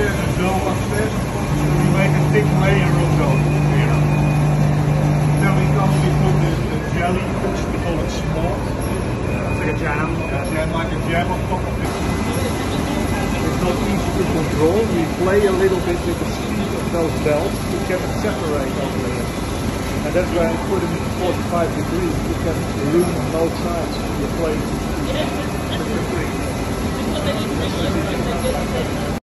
upstairs and dough upstairs. So we make a thick layer of dough here. Then we put the jelly, which we call it small. Like a jam. Like a jam on top of it. It's not easy to control. We play a little bit with the speed of those belts to get it separate over there. And that's why I put them in 45 degrees. You can room on both sides. You play with the free.